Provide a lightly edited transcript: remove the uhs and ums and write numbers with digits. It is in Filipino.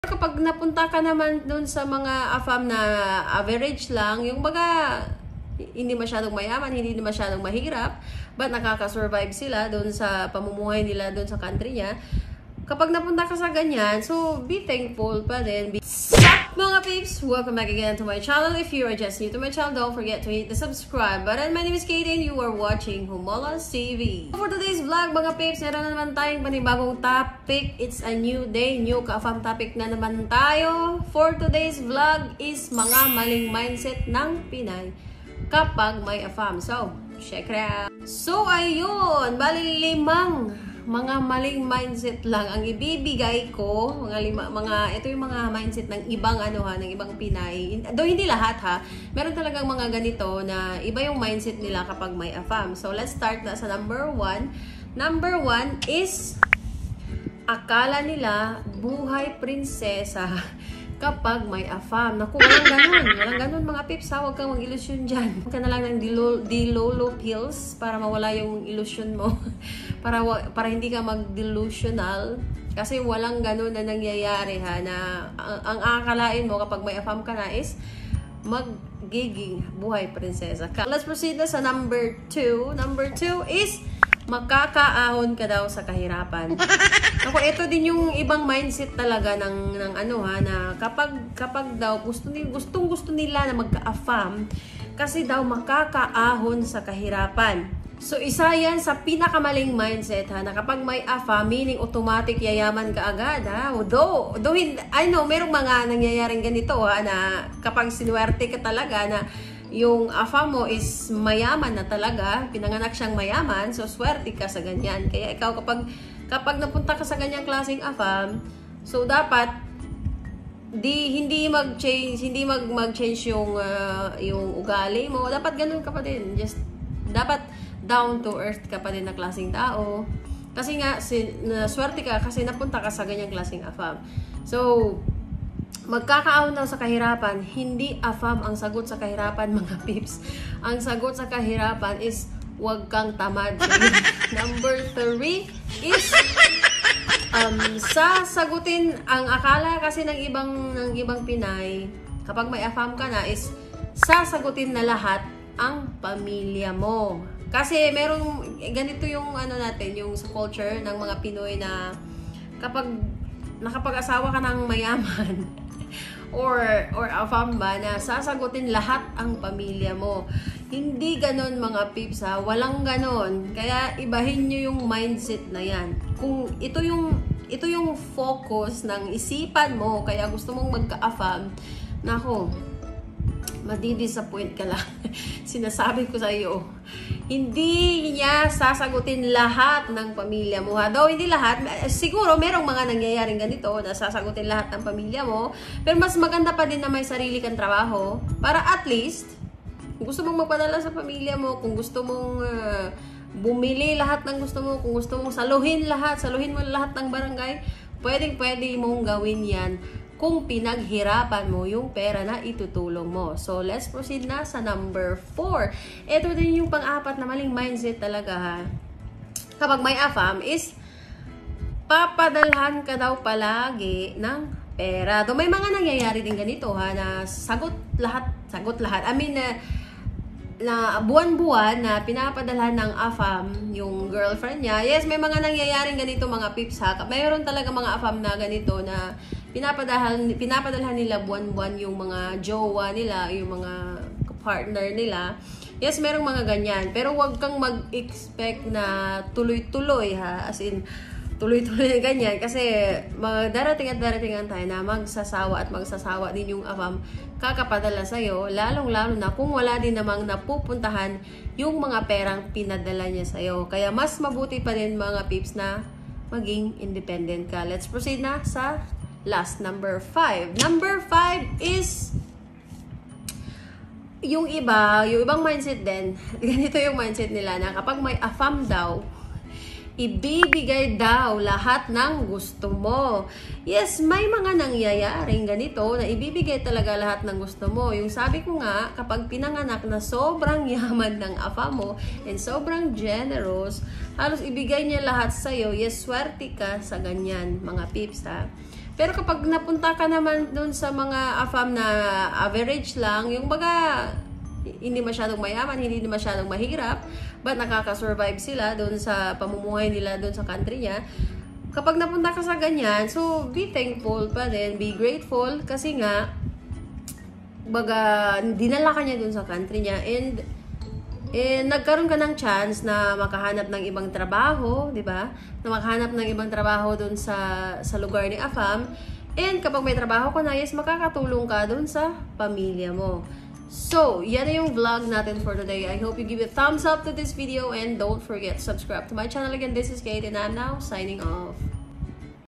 Kapag napunta ka naman dun sa mga AFAM na average lang, yung baga hindi masyadong mayaman, hindi masyadong mahirap, but nakaka-survive sila dun sa pamumuhay nila dun sa country niya. Kapag napunta ka sa ganyan, so be thankful pa din. Sup mga peeps! Welcome back again to my channel. If you are just new to my channel, don't forget to hit the subscribe button. My name is Katie and you are watching Humolas TV. For today's vlog mga peeps, meron na naman tayong panibagong topic. It's a new day, new ka-AFAM topic na naman tayo. For today's vlog is mga maling mindset ng Pinay kapag may AFAM. So, check it out. So, ayun, bali 5 mga maling mindset lang ang ibibigay ko, ito yung mga mindset ng ibang ng ibang Pinay. Though hindi lahat ha. Meron talagang mga ganito na iba yung mindset nila kapag may AFAM. So let's start na sa number 1. Number 1 is akala nila buhay prinsesa kapag may AFAM. Naku, walang ganun. Walang ganun mga pips ha. Huwag kang mag-ilusyon dyan. Huwag ka na lang ng dilolo pills para mawala yung illusion mo. para hindi ka mag-delusional. Kasi walang ganun na nangyayari ha. Na ang akalain mo kapag may AFAM ka na is magiging buhay prinsesa ka. Let's proceed na sa number 2. Number 2 is makakaahon ka daw sa kahirapan. Ako, ito din yung ibang mindset talaga ng na kapag daw gustong nila na magka-AFAM kasi daw makakaahon sa kahirapan. So isa yan sa pinakamaling mindset ha, na kapag may AFAM meaning automatic yayaman ka agad ha. Though I know merong mga nangyayaring ganito ha, na kapag sinuwerte ka talaga na yung AFAM mo is mayaman na talaga, pinanganak siyang mayaman, so swerte ka sa ganyan. Kaya ikaw kapag napunta ka sa ganyang klaseng AFAM, so dapat hindi mag-change yung ugali mo. Dapat ganun ka pa din. Just dapat down to earth ka pa din na klaseng tao. Kasi nga swerte ka kasi napunta ka sa ganyang klaseng AFAM. So magkakaahon daw sa kahirapan, hindi AFAM ang sagot sa kahirapan mga pips. Ang sagot sa kahirapan is huwag kang tamad. Number 3 is sasagutin ang akala kasi ng ibang Pinay kapag may AFAM ka na is sasagutin na lahat ang pamilya mo. Kasi merong ganito yung natin, yung sa culture ng mga Pinoy na kapag nakapag-asawa ka ng mayaman or AFAM ba na sasagutin lahat ang pamilya mo. Hindi ganon mga pips ha. Walang ganon. Kaya ibahin nyo yung mindset na yan. Kung ito yung focus ng isipan mo, kaya gusto mong magka-AFAM, nako, madidisappoint ka lang. Sinasabi ko sa iyo. Hindi niya sasagutin lahat ng pamilya mo ha. Though hindi lahat, siguro merong mga nangyayaring ganito na sasagutin lahat ng pamilya mo. Pero mas maganda pa din na may sarili kang trabaho para at least, kung gusto mong magpadala sa pamilya mo, kung gusto mong bumili lahat ng gusto mo, kung gusto mong saluhin mo lahat ng barangay, pwede mong gawin yan kung pinaghirapan mo yung pera na itutulong mo. So, let's proceed na sa number 4. Ito din yung pang-apat na maling mindset talaga ha. Kapag may AFAM is papadalhan ka daw palagi ng pera. May mga nangyayari din ganito ha, na sagot lahat. I mean, na buwan-buwan na pinapadalhan ng AFAM yung girlfriend niya. Yes, may mga nangyayaring ganito mga pips ha. Mayroon talaga mga AFAM na ganito na pinapadalhan nila buwan-buwan yung mga jowa nila, yung mga partner nila. Yes, merong mga ganyan. Pero wag kang mag-expect na tuloy-tuloy ha. As in, tuloy-tuloy na ganyan. Kasi darating tayo na magsasawa din yung AFAM kakapadala sa'yo. Lalong-lalo na kung wala din namang napupuntahan yung mga perang pinadala niya sa'yo. Kaya mas mabuti pa din mga pips na maging independent ka. Let's proceed na sa last, number 5. Number 5 is yung ibang mindset din. Ganito yung mindset nila na kapag may AFAM daw, ibibigay daw lahat ng gusto mo. Yes, may mga nangyayaring ganito na ibibigay talaga lahat ng gusto mo. Yung sabi ko nga, kapag pinanganak na sobrang yaman ng AFAM mo and sobrang generous, halos ibigay niya lahat sa'yo. Yes, swerte ka sa ganyan, mga pips ha. Pero kapag napunta ka naman doon sa mga AFAM na average lang, yung baga hindi masyadong mayaman, hindi masyadong mahirap, but nakaka-survive sila doon sa pamumuhay nila doon sa country niya. Kapag napunta ka sa ganyan, so be thankful pa din, be grateful kasi nga baga dinala ka niya doon sa country niya and nagkaroon ka ng chance na makahanap ng ibang trabaho, 'di ba? Na makahanap ng ibang trabaho doon sa lugar ni AFAM. And kapag may trabaho ka na, yes, makakatulong ka doon sa pamilya mo. So, yan na yung vlog natin for today. I hope you give a thumbs up to this video and don't forget to subscribe to my channel again. This is Kate and I'm now signing off.